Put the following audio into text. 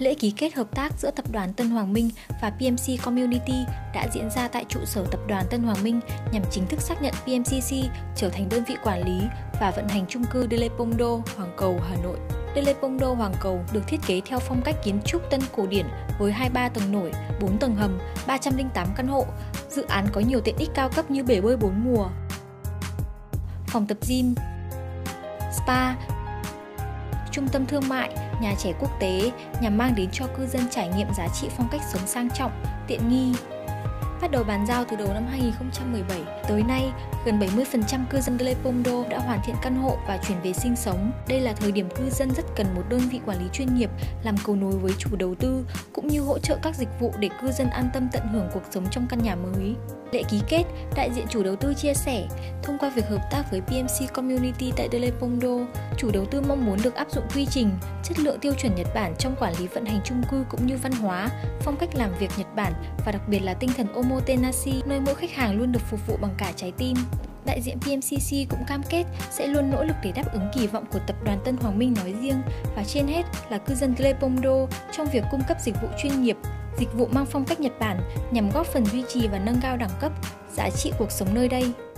Lễ ký kết hợp tác giữa Tập đoàn Tân Hoàng Minh và PMC Community đã diễn ra tại trụ sở Tập đoàn Tân Hoàng Minh nhằm chính thức xác nhận PMCC trở thành đơn vị quản lý và vận hành chung cư De Leopoldo, Hoàng Cầu, Hà Nội. De Leopoldo Hoàng Cầu được thiết kế theo phong cách kiến trúc tân cổ điển với 23 tầng nổi, 4 tầng hầm, 308 căn hộ. Dự án có nhiều tiện ích cao cấp như bể bơi 4 mùa, phòng tập gym, spa, trung tâm thương mại, nhà trẻ quốc tế nhằm mang đến cho cư dân trải nghiệm giá trị phong cách sống sang trọng, tiện nghi. Bắt đầu bàn giao từ đầu năm 2017, tới nay, gần 70% cư dân De Leopoldo đã hoàn thiện căn hộ và chuyển về sinh sống. Đây là thời điểm cư dân rất cần một đơn vị quản lý chuyên nghiệp làm cầu nối với chủ đầu tư, cũng như hỗ trợ các dịch vụ để cư dân an tâm tận hưởng cuộc sống trong căn nhà mới. Lễ ký kết, đại diện chủ đầu tư chia sẻ, thông qua việc hợp tác với PMC Community tại De Leopoldo, chủ đầu tư mong muốn được áp dụng quy trình, chất lượng tiêu chuẩn Nhật Bản trong quản lý vận hành chung cư cũng như văn hóa, phong cách làm việc Nhật Bản và đặc biệt là tinh thần omotenashi, nơi mỗi khách hàng luôn được phục vụ bằng cả trái tim. Đại diện PMCC cũng cam kết sẽ luôn nỗ lực để đáp ứng kỳ vọng của Tập đoàn Tân Hoàng Minh nói riêng và trên hết là cư dân De Leopoldo trong việc cung cấp dịch vụ chuyên nghiệp, dịch vụ mang phong cách Nhật Bản nhằm góp phần duy trì và nâng cao đẳng cấp, giá trị cuộc sống nơi đây.